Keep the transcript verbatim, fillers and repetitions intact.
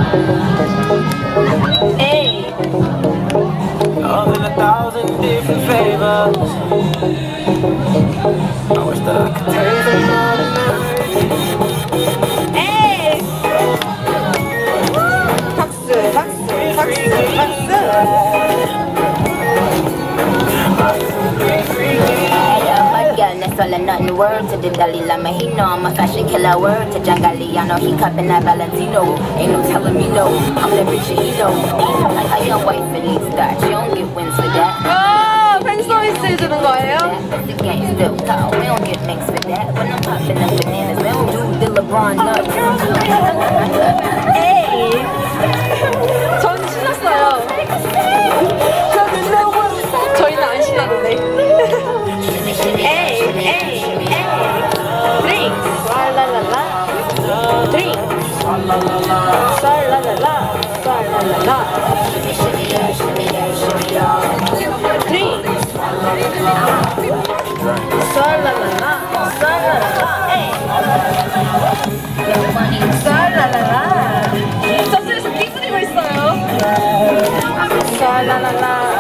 Hey. Love in a thousand different flavors. I wish that I could taste them all tonight. Hey. 박수, 박수, 박수, 박수. Swallow nothing word to the Dalai Lama. He know I'm a fashion killer. Word to John Galliano. He cupping that Valentino. Ain't no telling me no. I'm that bitch and he know. Like how your wife in these starch. You don't get wins for that. 아, 팬 서비스 해주는 거예요? That's the game still tall. We don't get mixed for that. When I'm popping them bananas, we don't do the LeBron nuts. 에이. 전 신났어요. 저희는 안 신났는데. 에이, 에이, 에이. 드링크. 쌀랄랄라. 드링크. 쌀랄랄라. 쌀랄랄라. 드링크. 쌀랄랄라. 쌀랄랄라. 에이. 쌀랄랄라. 저쪽에서 끼 부리고 있어요. 쌀랄랄라.